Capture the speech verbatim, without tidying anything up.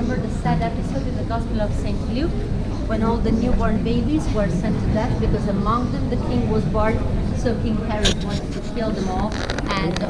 remember the sad episode in the Gospel of Saint Luke when all the newborn babies were sent to death because among them the king was born, so King Herod wanted to kill them all, and